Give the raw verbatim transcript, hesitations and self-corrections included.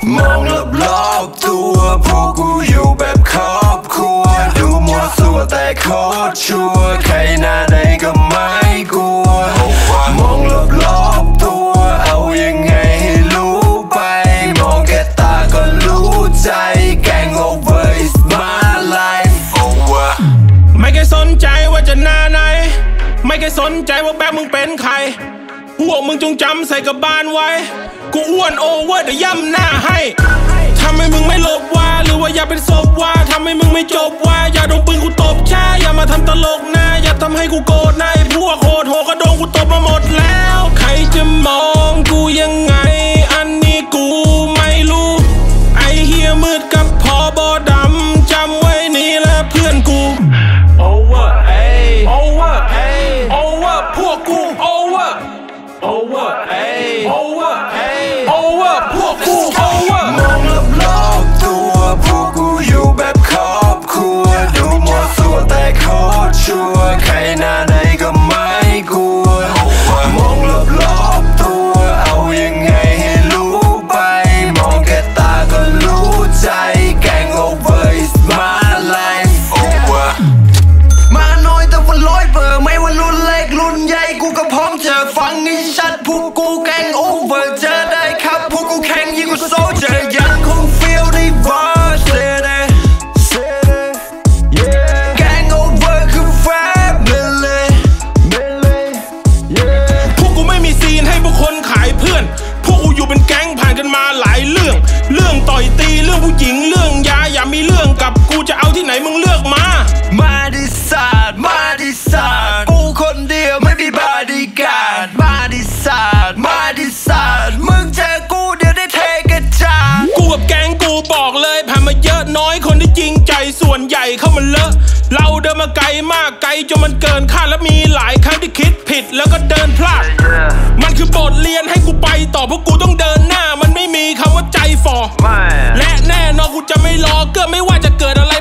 มองรอบๆตัวพวกกูอยู่แบบครอบครัวดูมัวซัวแต่โคตรชัวร์ใครหน้าไหนก็ไม่กลัวมองรอบๆตัวเอายังไงให้รู้ไปมองแค่ตาก็รู้ใจแกง over is my life over ไม่เคยสนใจว่าจะหน้าไหนไม่เคยสนใจว่าแบ็คมึงเป็นใครพวกมึงจงจำใส่กับบ้านไว้กูอ้วนโอเวอร์เดี๋ยวย่ำหน้าให้ทำให้มึงไม่หลบว่าหรือว่าอย่าเป็นศพว่าทำให้มึงไม่จบว่าอย่าโดนปืนกูตบช้าอย่ามาทำตลกนะอย่าทำให้กูโกรธนายพวกโหดโหก็โดนกูตบมาหมดแล้วใครจะมองกูยังไงอันนี้กูไม่รู้ไอเฮียมืดกับพอบอดำจำไว้นี่แหละเพื่อนกูโอเวอร์เอโอเวอร์เอโอเวอร์พวกกูโอเวอร์โอเวอร์เอโอเวอร์เอโอเวอร์พวกกูโอเวอร์มองรอบๆตัวพวกกูอยู่แบบครอบครัวดูมัวซัวแต่โคตรชัวร์ใครหน้าไหนก็ไม่กลัวมองรอบๆตัวเอายังไงให้รู้ไปมองแค่ตาก็รู้ใจแกง over is my life over มาน้อยแต่ว่าร้อยเบอร์ไม่ว่ารุ่นเล็กรุ่นใหญ่กูก็พร้อมเจอฟังให้ชัดพวกกูแกง over เจอได้ครับพวกกูแข่งยิ่งกว่าโซเจอร์ยังคง feel ใน verseแกง over คือ family พวกกูไม่มีซีนให้พวกคนขายเพื่อนพวกกูอยู่เป็นแก๊งผ่านกันมาหลายเรื่องเรื่องต่อยตีเรื่องผู้หญิงเรื่องยาอย่ามีเรื่องกับกูจะเอาที่ไหนมึงเลือกมามาดิศาสตร์มาดิศาสตร์กูคนเดียวไม่มีบอดี้การ์ดมาดิศาสตร์มาดิศาสตร์มึงเจอกูเดี๋ยวได้เทกระจาดกูกับแก๊งกูบอกเลยผ่านมาเยอะน้อยคนที่จริงใจส่วนใหญ่เข้ามาเลอะเราเดินมาไกลมากไกลจนมันเกินคาดและมีหลายครั้งที่คิดผิดแล้วก็เดินพลาดมันคือบทเรียนให้กูไปต่อเพราะกูต้องเดินหน้ามันไม่มีคำว่าใจฝ่อและแน่นอนกูจะไม่รอเกิดไม่ว่าจะเกิดอะไร